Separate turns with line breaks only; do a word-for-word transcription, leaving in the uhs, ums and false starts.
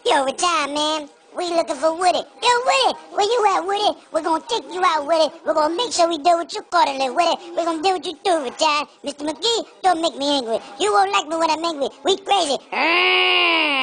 Yo, Retired, man. We looking for Woody. Yo, Woody, where you at, Woody? We're gonna take you out, Woody. We're gonna make sure we do what you call it, Woody. We're gonna do what you do, Retired. Mister McGee, don't make me angry. You won't like me when I'm angry. We crazy.